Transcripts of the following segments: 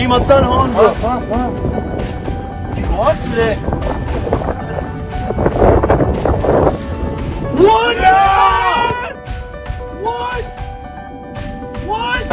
في مطر هون. خلاص خلاص خلاص. خلاص ليه؟ What? What? What?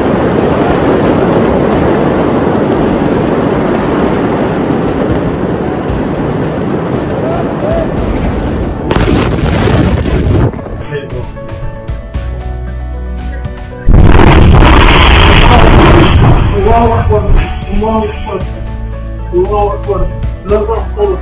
الله أكبر الله أكبر الله أكبر لا تحصل.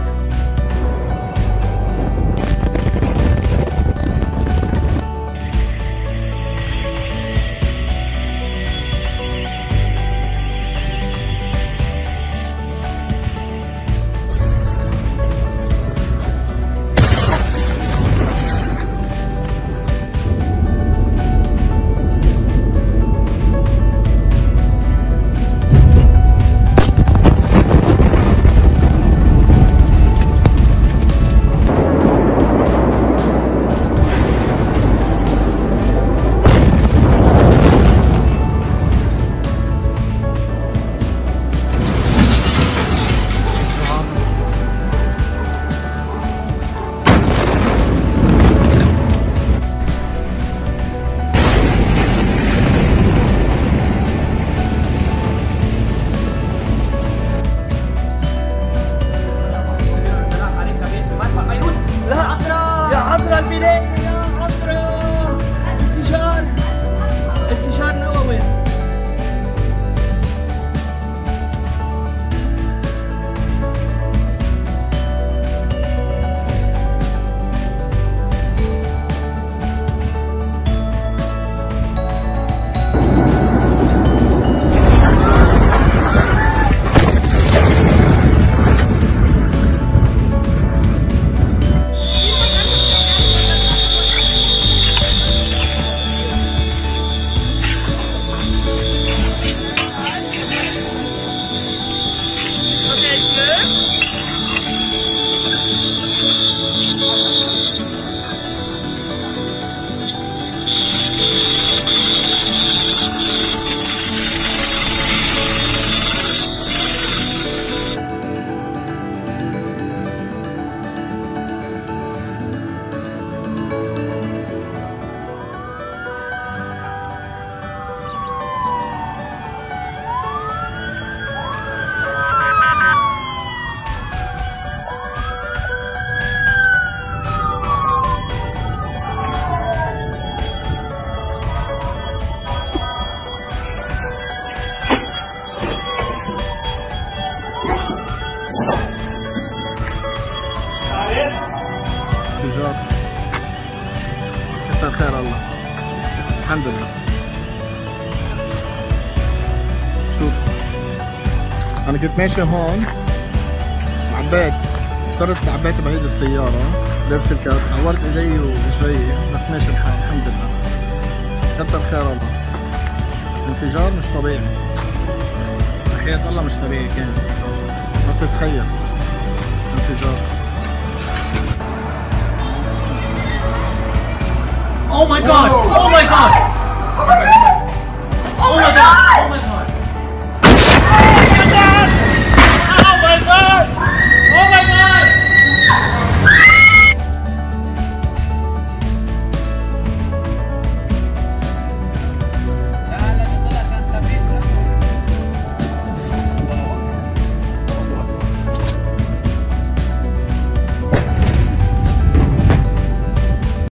انفجار. كتر خير الله. الحمد لله. شوف انا كنت ماشي هون عبيت اضطريت عبيت بعيد السيارة لابس الكاس عورت ايدي ورجلي بس ماشي الحال الحمد لله. كتر خير الله. بس انفجار مش طبيعي. وحياة الله مش طبيعي كان. ما بتتخيل انفجار. Oh my god! Oh my god! Oh my god! Oh my god!